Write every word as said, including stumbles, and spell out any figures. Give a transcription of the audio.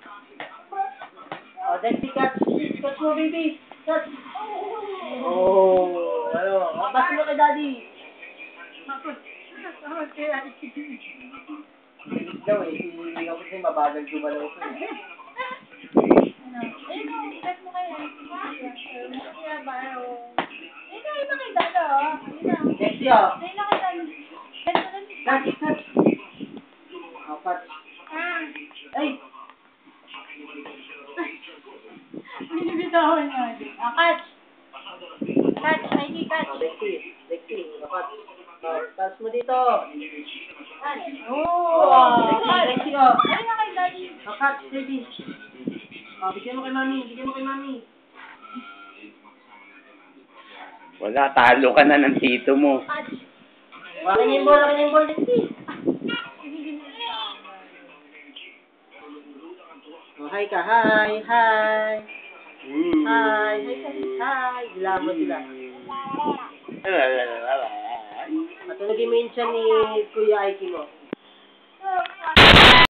Oh, Dexy, catch. Catch mo, baby. Catch. Oh, ano. Oh, basta mo kay daddy. Bilis daw eh. Si Ikaw kasi mabagal gumalaw ko eh. Eh, no, bet mo kaya. Kaya ba, o... Eh, kaya ba kay Dada, oh? Dexy, oh. Kaya na kay Dada. Bet mo lang. Catch, catch. Oh, catch. Ah. Ay! Binibitawan niya. Ah, catch. Catch, Mikey, catch. Oh, Dexy. Dexy, oh, catch. Oh, catch mo dito. Catch. Oh, Oh, Dexy, catch. Dexy, oh. Kaya na kay Daddy. Oh, catch, baby. Oh, bigyan mo kay mami. Bigyan mo kay mami. Wala, talo ka na ng tito mo. Catch. Wakin yung ball, wakin yung ball, Dexy. Oh, hi ka, hi, hi. Hi, hi, hi, hi. Bila mo sila. Matulogin mo yun siya ni Kuya Aiki mo.